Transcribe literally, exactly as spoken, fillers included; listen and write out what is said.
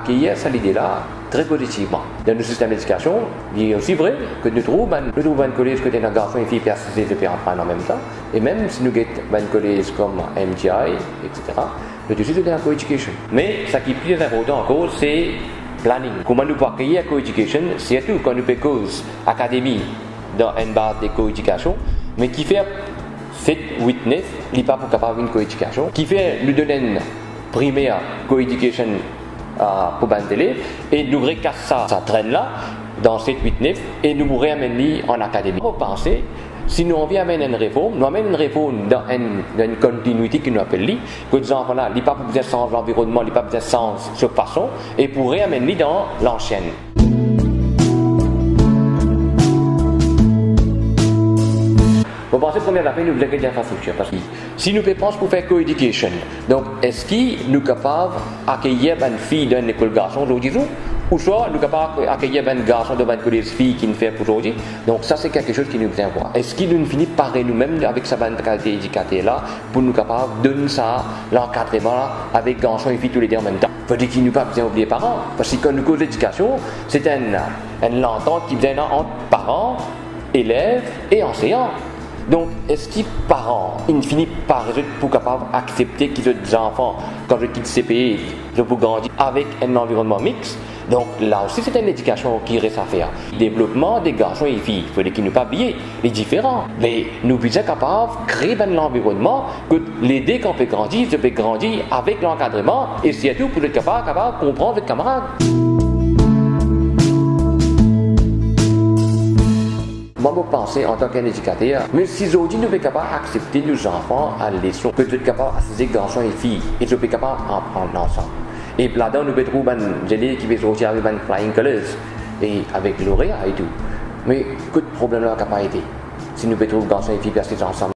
accueillir cette idée-là très positivement. Dans le système d'éducation, il est aussi vrai que nous trouvons nous trouvons un collège côté d'un garçon et fille qui assistent de en même temps. Et même si nous avons un collège comme M T I, et cetera, nous avons aussi de la co-education. Mais ce qui est plus important encore, c'est planning. Comment nous pouvons accueillir la co-education, surtout quand nous faisons cause académie dans une base de co-éducation, mais qui fait sept, huit, neuf, il n'est pas pour capable une co-éducation, qui fait nous donner une primaire co-éducation euh, pour les élèves, et nous recasse ça, ça traîne là, dans sept, huit, neuf, et nous pourrions amener en académie. Vous pensez, si nous envie amener une réforme, nous amenons une réforme dans une, dans une continuité qui nous appelle lui, que les enfants-là, ils n'ont pas besoin de changer l'environnement, ils n'ont pas besoin de changer cette façon, et pourraient amener dans l'ancienne. Vous pensez première affaire, nous voulons des infrastructures. Parce que si nous pensons pour faire co-éducation, donc est-ce que nous sommes capables d'accueillir une fille d'une école garçon aujourd'hui, ou soit nous sommes capables d'accueillir un garçon dans une collège fille qui nous fait pour aujourd'hui? Donc ça c'est quelque chose qui nous vient voir. Est-ce qu'il nous finit par nous-mêmes avec sa bonne qualité éducative là pour nous capables de donner ça, l'encadrement avec garçons et filles tous les deux en même temps? Il faut dire qu'il nous pas besoin oublier les parents. Parce que quand nous cause d'éducation, c'est une, une entente qui vient entre parents, élèves et enseignants. Donc, est-ce que les parents, ils finissent par être pour capable d'accepter qu'ils ont des enfants, quand je quitte C P E, je peux grandir avec un environnement mixte? Donc, là aussi, c'est une éducation qui reste à faire. Le développement des garçons et filles, il faut qu'ils ne pas oublier les différents. Mais nous sommes capables de créer un environnement que l'aider quand on peut grandir, je peux grandir avec l'encadrement et surtout pour être capable, capable de comprendre les camarades. Moi, je pense en tant qu'éducateur, mais si aujourd'hui nous sommes capables d'accepter nos enfants à la leçon, que nous sommes capables d'assister garçons et filles, et nous sommes capables d'apprendre ensemble. Et là-dedans, nous pouvons trouver un gelé qui va sortir avec un flying colors, et avec lauréat et tout. Mais que de problème là n'a pas été. Si nous pouvons trouver garçons et filles qui assistent ensemble.